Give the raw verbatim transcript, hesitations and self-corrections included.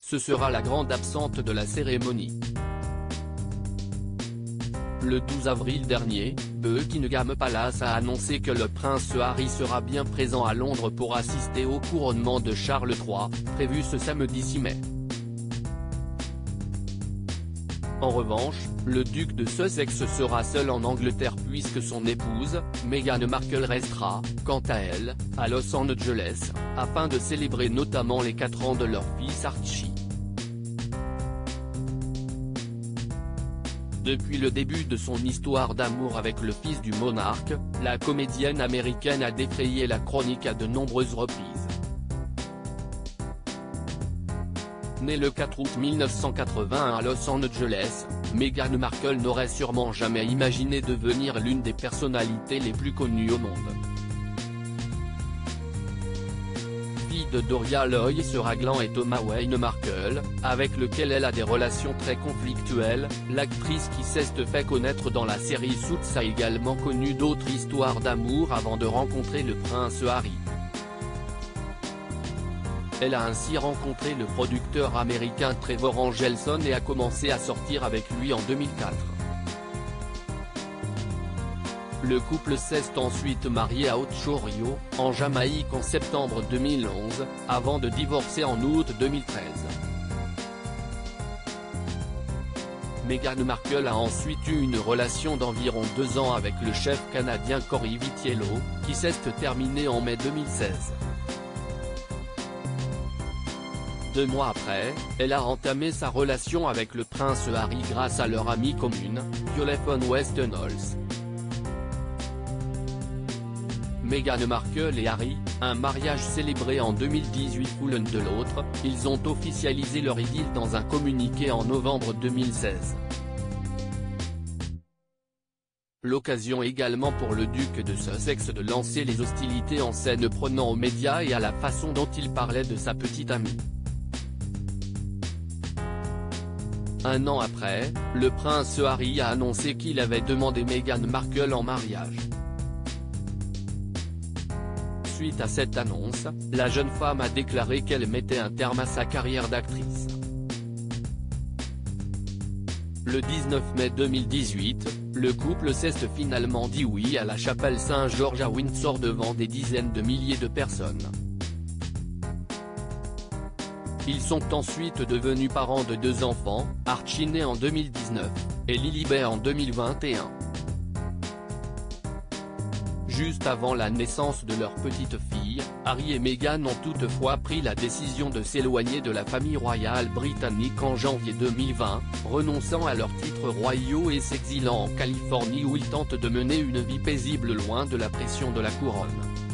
ce sera la grande absente de la cérémonie. Le douze avril dernier, Buckingham Palace a annoncé que le prince Harry sera bien présent à Londres pour assister au couronnement de Charles trois, prévu ce samedi six mai. En revanche, le duc de Sussex sera seul en Angleterre puisque son épouse, Meghan Markle restera, quant à elle, à Los Angeles, afin de célébrer notamment les quatre ans de leur fils Archie. Depuis le début de son histoire d'amour avec le fils du monarque, la comédienne américaine a défrayé la chronique à de nombreuses reprises. Née le quatre août mille neuf cent quatre-vingt à Los Angeles, Meghan Markle n'aurait sûrement jamais imaginé devenir l'une des personnalités les plus connues au monde. Fille de Doria Lois Ragland et Thomas Wayne Markle, avec lequel elle a des relations très conflictuelles, l'actrice qui s'est fait connaître dans la série Suits a également connu d'autres histoires d'amour avant de rencontrer le prince Harry. Elle a ainsi rencontré le producteur américain Trevor Angelson et a commencé à sortir avec lui en deux mille quatre. Le couple s'est ensuite marié à Ocho-Rio, en Jamaïque en septembre deux mille onze, avant de divorcer en août deux mille treize. Meghan Markle a ensuite eu une relation d'environ deux ans avec le chef canadien Cory Vitiello, qui s'est terminée en mai deux mille seize. Deux mois après, elle a entamé sa relation avec le prince Harry grâce à leur amie commune, Violet von Westenholz. Meghan Markle et Harry, un mariage célébré en deux mille dix-huit l'un de l'autre, ils ont officialisé leur idylle dans un communiqué en novembre deux mille seize. L'occasion également pour le duc de Sussex de lancer les hostilités en scène prenant aux médias et à la façon dont il parlait de sa petite amie. Un an après, le prince Harry a annoncé qu'il avait demandé Meghan Markle en mariage. Suite à cette annonce, la jeune femme a déclaré qu'elle mettait un terme à sa carrière d'actrice. Le dix-neuf mai deux mille dix-huit, le couple s'est finalement dit oui à la chapelle Saint-Georges à Windsor devant des dizaines de milliers de personnes. Ils sont ensuite devenus parents de deux enfants, Archie né en deux mille dix-neuf, et Lilibet en deux mille vingt et un. Juste avant la naissance de leur petite fille, Harry et Meghan ont toutefois pris la décision de s'éloigner de la famille royale britannique en janvier deux mille vingt, renonçant à leurs titres royaux et s'exilant en Californie où ils tentent de mener une vie paisible loin de la pression de la couronne.